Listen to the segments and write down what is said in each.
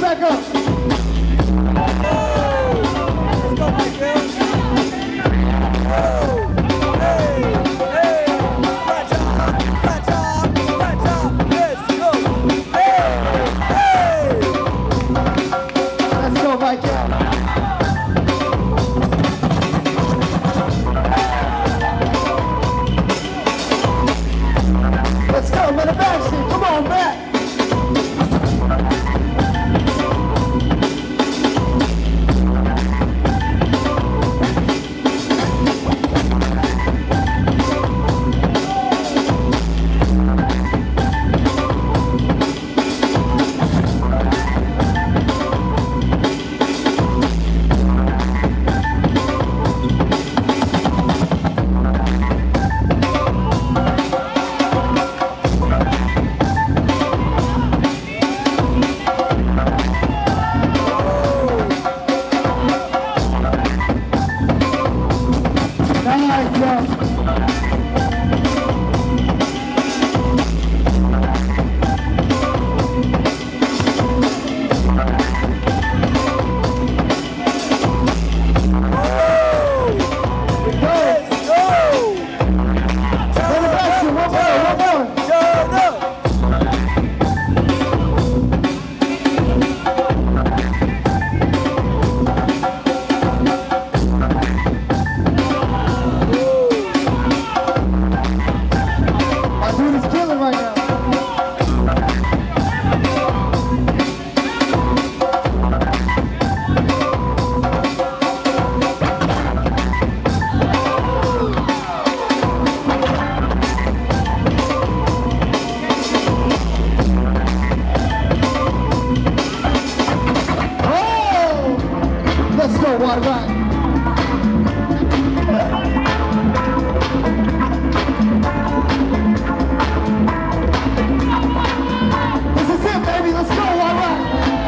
back up. Let's go, big girl. Hey, hey, right job, let's go. Hey, hey. Let's go, Michael. Let's go, man, the back seat. Come on, back. Nice, yo. Let's go, Water Rock. This is it, baby. Let's go, Water Rock.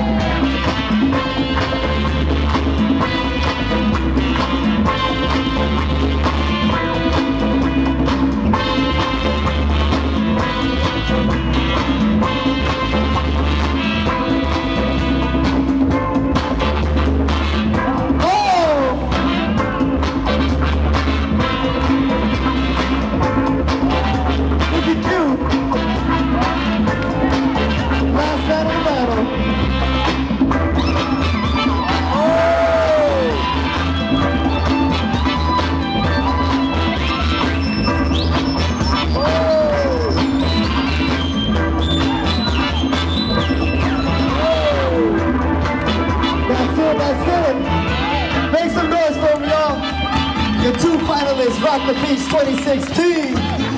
Make some noise for me, y'all. Your two finalists, Rock the Beach 2016.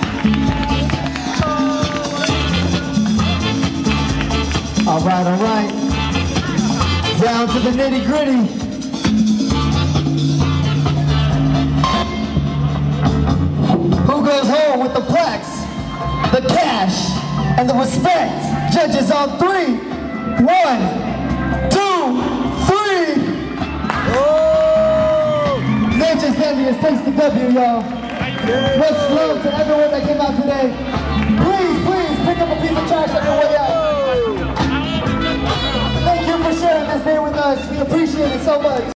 All right. Down to the nitty gritty. Who goes home with the plaques, the cash, and the respect? Judges on 3. 1, 2, 3. Nature's Deadliest takes the W, y'all. Much love to everyone that came out today. Please pick up a piece of trash on your way out. Thank you for sharing this day with us. We appreciate it so much.